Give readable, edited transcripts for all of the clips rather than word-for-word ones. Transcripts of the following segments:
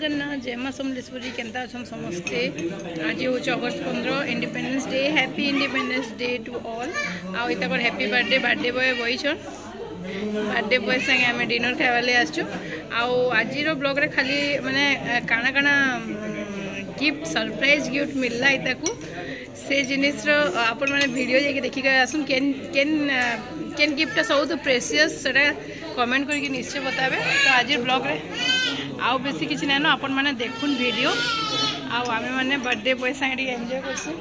जगन्नाथ जय मां समलेश्वरी केनता अछन समस्ते। आज हूँ August 15 Independence Day. Happy Independence Day to all. आकर हैप्पी बर्थडे बर्थडे बॉय बहीछन। बर्थडे बॉय संगे आम डिनर खाइबाले आसचु। आज ब्लॉग रे खाली माने काना काना गिफ्ट सरप्राइज गिफ्ट मिलला इताकू से जिनिस आपण माने वीडियो जाके देखि के आसुन केन केन केन गिफ्ट सब तो प्रेशियस सेटा कमेंट करके निश्चय बताबे। तो आज ब्लॉग रे आउ बेसी किसी ना आपण माने देखुन वीडियो आमे माने बर्थडे बॉय संगे एंजॉय करसु।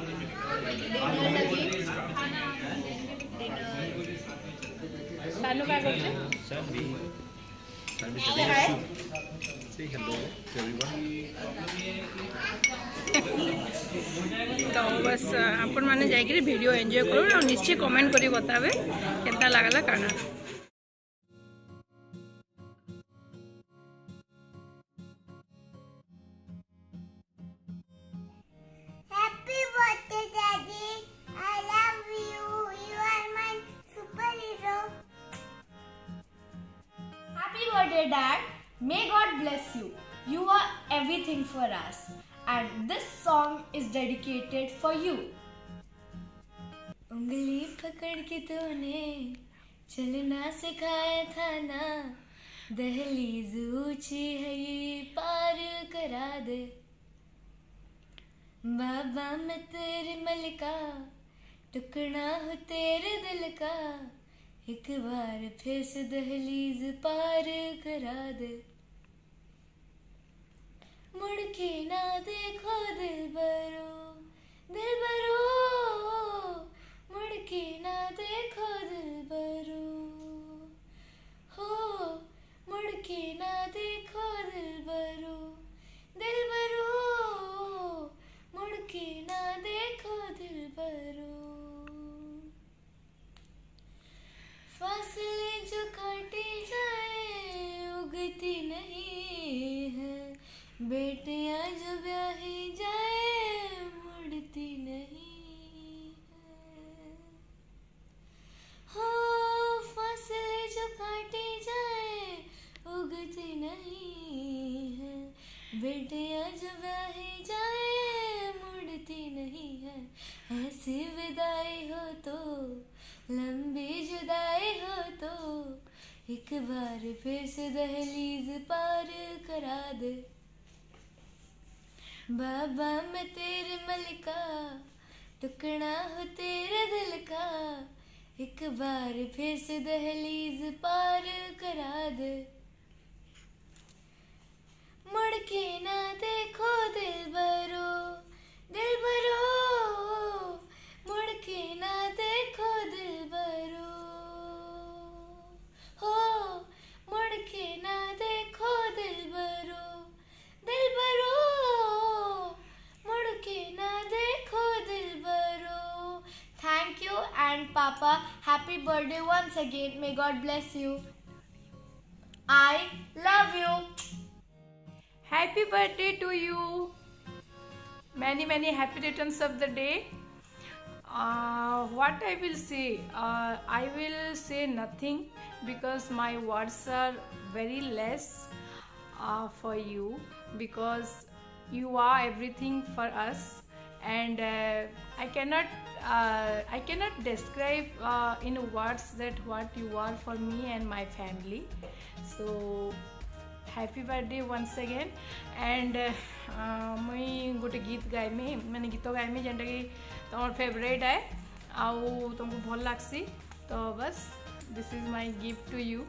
सानू का करछे तो बस आपण माने जाइकरी वीडियो एंजॉय करू और निश्चय कमेंट करी बताबे केता लागला काना। Birthday Dad, may God bless you. You are everything for us and this song is dedicated for you. उंगली पकड़ के तूने चलना सिखाया था ना, दहलीज ऊंची है ये पार करा दे। बाबा मैं तेरी मलिका, टुकड़ा हो तेरे दिल का, एक बार फिर से दहलीज पार करा दे। मुड़ के ना देखो दिलबरो दिलबरो, मुड़ के ना देखो दिलबरो, हो मुड़ के ना देखो दिलबरो दिलबरो, मुड़ के ना देखो दिलबरो। फासले जो काटे जाए उगती नहीं है, बेटियां जो ब्याही जाए मुड़ती नहीं है। हो फासले जो काटे जाए उगती नहीं है, बेटियां जो ब्याही जाए मुड़ती नहीं है। ऐसी विदाई हो तो लंबी जुदाई हो तो, एक बार फिर से दहलीज पार करा दे। बाबा मैं तेरे मलिका, टुकड़ा हो तेरे दिल का, एक बार फिर से दहलीज पार करा दे। मुड़ के ना देखो दिलबरो दिलबरो, मुड़ के ना देखो दिलबरो, हो मुड़ के ना देखो दिलबरो दिलबरो, मुड़ के ना देखो दिलबरो। Thank you and Papa, happy birthday once again. May God bless you. I love you. Happy birthday to you. Many happy returns of the day. What I will say, I will say nothing because my words are very less for you, because you are everything for us, and I cannot describe in words that what you are for me and my family. So happy birthday once again. And मुई गोटे गीत गाइमी, मैंने गीत गाइमी जेनटा कि तुम favourite है आउ तुमको भल लागसी। तो बस this is my gift to you.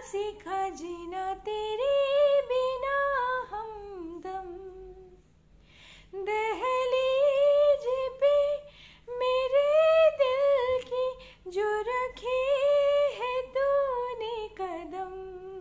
सीखा जीना तेरे बिना हमदम। दहलीज पे मेरे दिल की जो रखी है तूने कदम,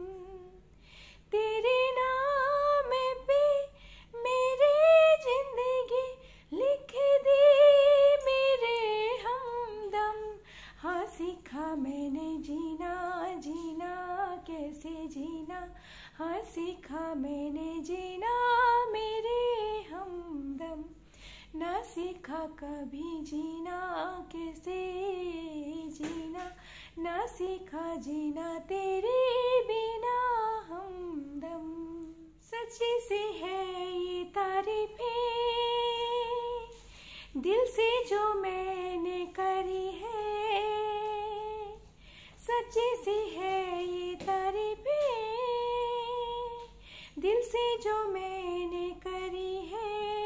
तेरे नाम पे मेरी जिंदगी लिख दी मेरे हमदम। हाँ सीखा मैंने जीना, जीना कैसे जीना, हाँ सीखा मैंने जीना मेरे हमदम। ना सीखा कभी जीना कैसे जीना, ना सीखा जीना तेरे बिना हमदम। सच्ची सी है ये तारीफें दिल से जो मैंने करी है, सच्ची सी है ये तारीफें दिल से जो मैंने करी है।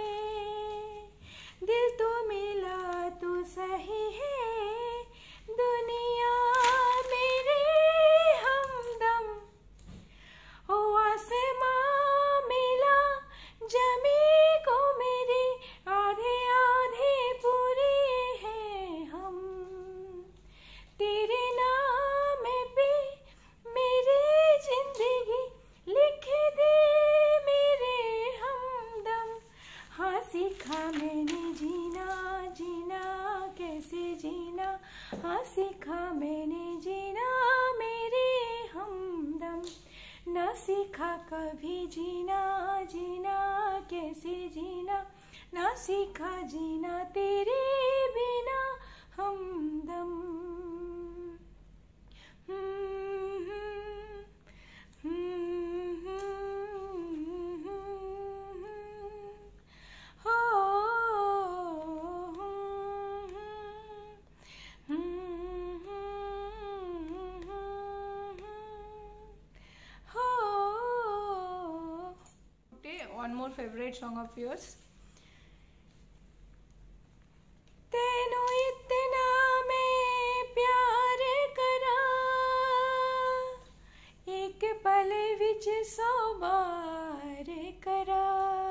दिल तो मिला तो सही है दुनिया मेरे हमदम। ओ आसमां मिला जमी को मेरे आधे आधे पूरे हैं हम, तेरे नाम पे मेरी जिंदगी लिख दी मेरे हमदम। हाँ सीखा मैंने जीना, जीना कैसे जीना, हाँ सीखा मैंने जीना मेरे हमदम। ना सीखा कभी जीना, जीना कैसे जीना, ना सीखा जीना तेरे बिना हमदम। One more favorite song of yours. तेनू इतना मैं प्यार करा, एक पल विच 100 बार करा।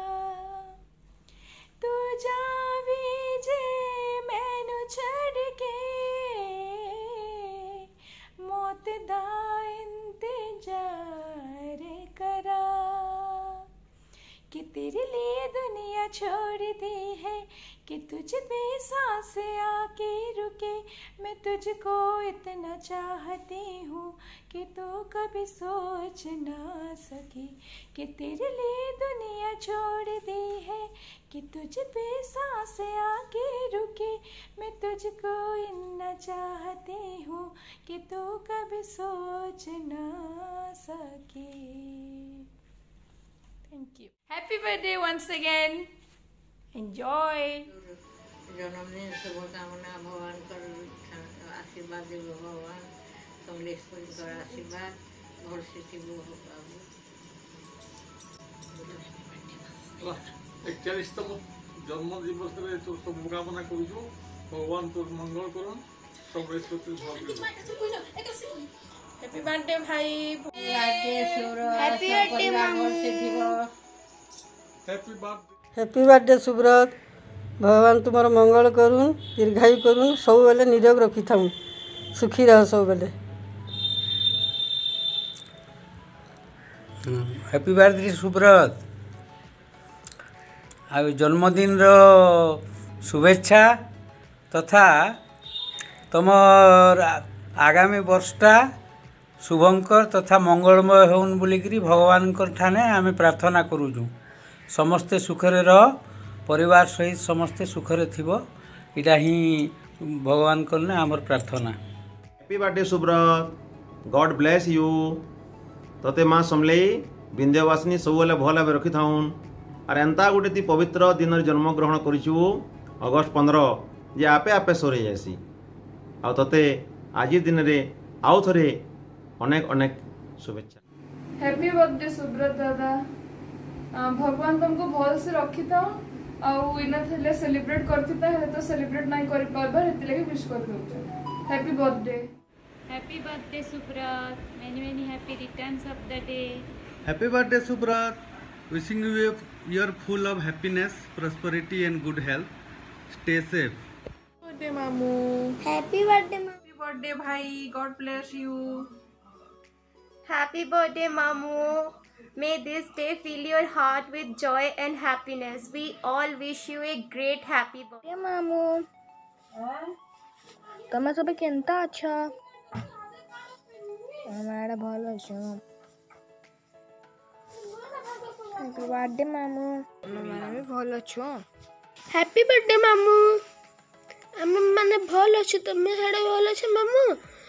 तू जावी जे मैनू छड़ के, मौत दा इंतजार करा। कि तेरे लिए दुनिया छोड़ दी है, कि तुझ पे सांस आके रुके। मैं तुझको इतना चाहती हूँ कि तू कभी सोच ना सके। कि तेरे लिए दुनिया छोड़ दी है, कि तुझ पे सांस आके रुके। मैं तुझको इतना चाहती हूँ कि तू कभी सोच ना सके। Thank you. Happy birthday once again. Enjoy. जन्मदिन शुभकामना भगवान कर आशीर्वाद देव भगवान कमलेश्वरी कर आशीर्वाद घर से थी वो बाबू 41तम जन्म दिवस रे तो शुभकामना करूँ भगवान तो मंगल करन कमलेश्वरी Happy birthday भाई. Happy birthday मामू. Happy birthday Subrat. भगवान तुम मंगल करूँ दीर्घायु करूँ सब बेले निरोग रखी था सुखी रह सब बेले. Happy birthday Subrat. आ जन्मदिन शुभेच्छा तथा तुमर आगामी वर्षटा शुभंकर तथा मंगलमय होन बोलिकी भगवान ठाने आम प्रार्थना करूँ. समस्ते सुखरे रह परिवार सहित समस्ते सुखरे थिबो इटा ही भगवान करने आमर प्रार्थना. Happy birthday Subrat. God bless you. तते माँ समलेई विंध्यवासिनी सब बेले भल भाव रखी थाउन. आर एंता गोटे ती पवित्र दिन जन्म ग्रहण करिछु अगस्त 15 जे आपे आपे सरे जासी. आ तते आज दिन रे आउ थरे अनेक अनेक शुभेच्छा. हैप्पी बर्थडे सुब्रत दादा. भगवान तुमको भल से रखी था आउ इना थले सेलिब्रेट करती है तो सेलिब्रेट नहीं कर पारबा हेति लगे विश कर दो. Happy birthday. Happy birthday, Subrat. Many happy returns of the day. Happy birthday, Subrat. Wishing you a year full of happiness, prosperity and good health. Stay safe. birthday, Mamu. Happy birthday, Mamu. Happy birthday, Bhai. God bless you. Happy birthday, Mamu. May this day fill your heart with joy and happiness. We all wish you a great happy birthday. Mamu. ତମେ ସବୁ କେନ୍ତା ଅଛ? ଆମେ ଏଇଟା ଭଲ ଅଛୁ। Happy birthday, ମାମୁ। ଆମେ ବି ଭଲ ଅଛୁ। Happy birthday, ମାମୁ। ଆମେ ମାନେ ଭଲ ଅଛୁ, ତମେ ସେଟା ଭଲ ଅଛ ମାମୁ?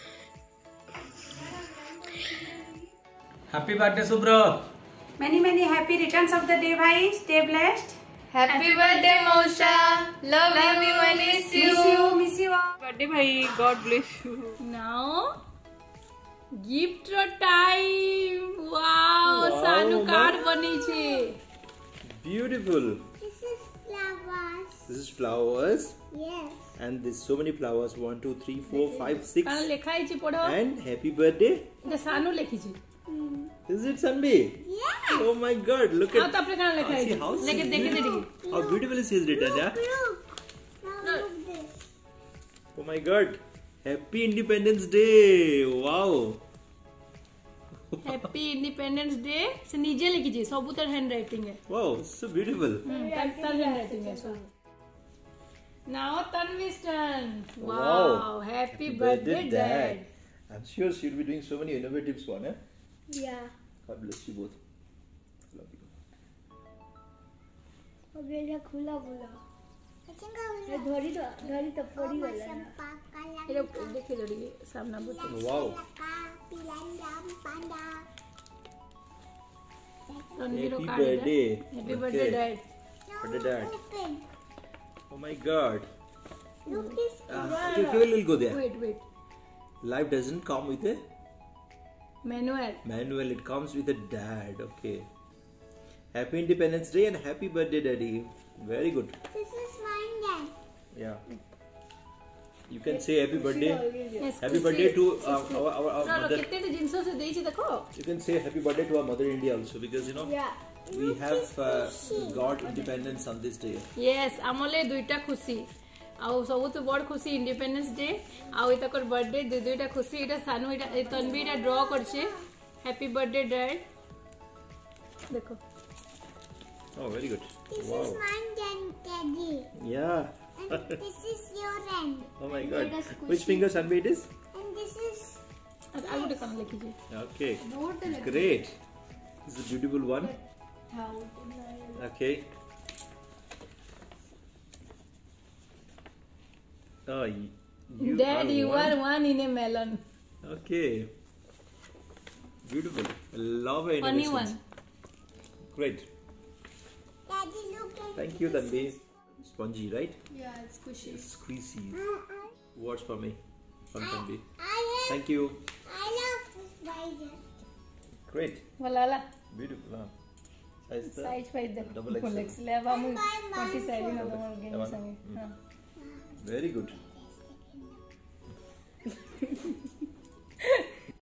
Happy birthday, Subrat. Many happy returns of the day, bhai. Stay blessed. Happy birthday, Mausha. Love you and miss you. Miss you all. Birthday, Bhai. God bless you. Now, gift time. Wow, Sanu card bani che. Beautiful. This is flowers. This is flowers. Yes. And there's so many flowers. 1, 2, 3, 4, 5, 6. Kan lekha hai chi podho. And happy birthday. The Sanu lekhi chi. Is it Sunday? Yes. Oh my God! Look How at. to apne kan lekha hai. See how Leke dekhe dekhe. How beautiful is his written, yeah? Look. Now look this. Oh my God! Happy Independence Day! Wow! Happy Independence Day. Se nije lekhi chi. Sabu tar handwriting hai. Wow! So beautiful. Tar handwriting hai sabu. Now Tanvi's turn. Wow. Wow. Happy birthday, Dad. I'm sure she'll be doing so many innovative one, eh? Yeah. God bless you both. Love you. अबे ये खुला बोला। ये धोरी तो पड़ी वाला ना। ये देखिए जोड़ी सामने बोतल। Wow! रणवीर Happy का birthday! Happy birthday, Dad. Birthday, Dad! Oh my God! Look this. Okay, we'll go there. Wait. Life doesn't come with a Manuel. manual, it comes with a dad. Okay. Happy Independence Day and happy birthday, Daddy. Very good. This is mine then. Yeah. You can say happy birthday. Yes, Happy खुशी। birthday to our No, mother. कितने तो जिनसों से देई छी देखो। You can say happy birthday to our mother India also because you know Yeah. we have got independence on this day. Yes, आमले दुईटा खुशी। आउ सबु तो बड़ खुशी इंडिपेंडेंस डे आउ इतकर बर्थडे दुईटा खुशी इटा सानू इटा तन्वी इटा ड्रॉ करछे हैप्पी बर्थडे डैड देखो Oh, very good. This Wow. is mine then, Daddy. Yeah. And this is your end. Oh my God. Let us Which finger Sunday it is? And this is. आगुटे काम लिखी जी Okay. Great. This is a beautiful one. Okay. Oh, you Dad, you one. are one in a melon. Okay. Beautiful. Love and Funny innocence. one. Great. Daddy, look at Thank you, Tanvi. Spongy, right? Yeah, it's squishy. Squeezy. Words for me from Tanvi. I Thank you. love this spider. Great. Walala. Beautiful. Huh? Size the Size by the double XL. Lex leva mu 40 size na to game That one? sange. Very good.